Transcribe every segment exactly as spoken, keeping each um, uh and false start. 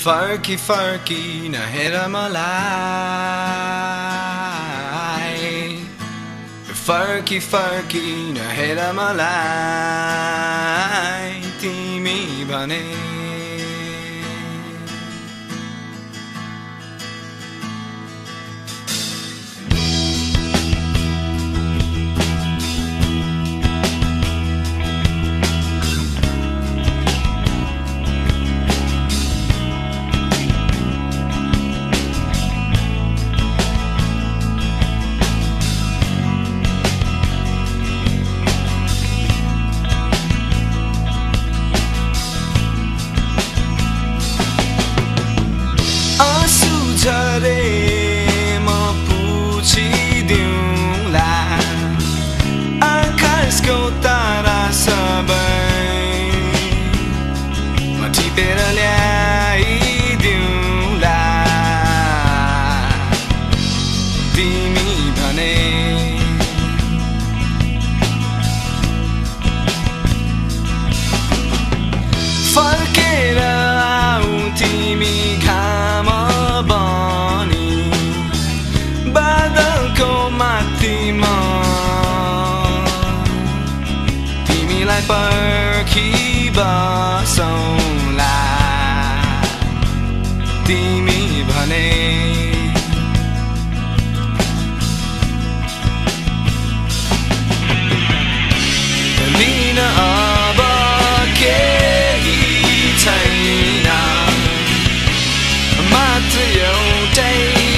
फर्की फर्की नहेर मलाई फर्की फर्की नहेर मलाई तिमी भने झरे म पुछिदिउँला आकाशको तारा सबै म टिपेर ल्याइदिउँला तिमी भने फर्केर आऊ तिमी घाम तिमीलाई पर्खी बसौँला तिमी भने लिन अब केही छैन मात्र एउटै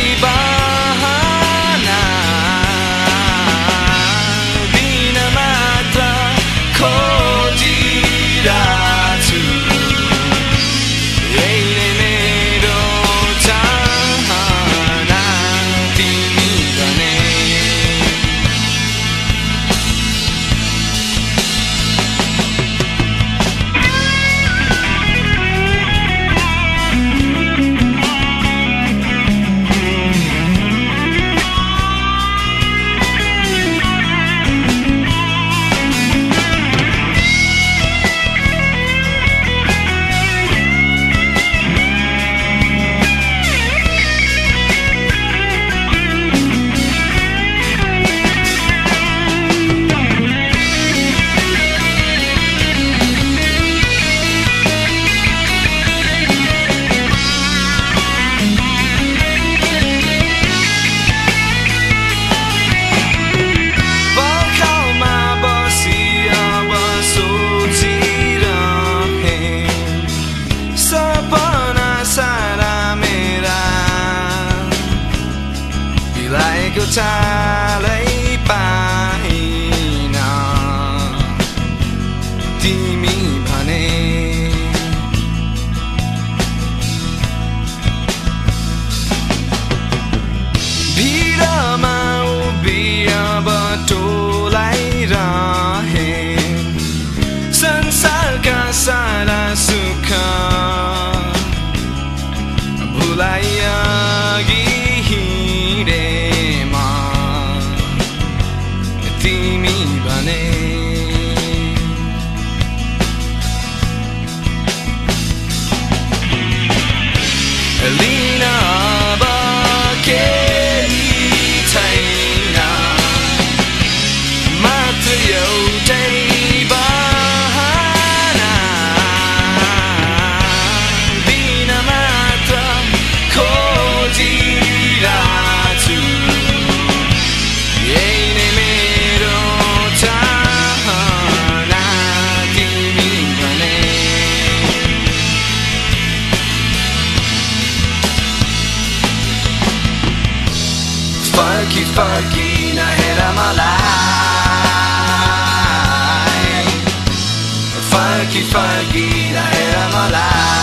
को चालै पाइन तिमी भने भिडमा उभिएर बटोलाइरहे संसारका सारा सुख भुलाइ अघि हिँडे तिमी भने लिन अब केही छैन मात्र एउटै बहाना दिन मात्र खोजिरहेछु यही नै मेरो चाहना तिमी भने फर्की फर्की नहेर मलाई फर्की फर्की नहेर मलाई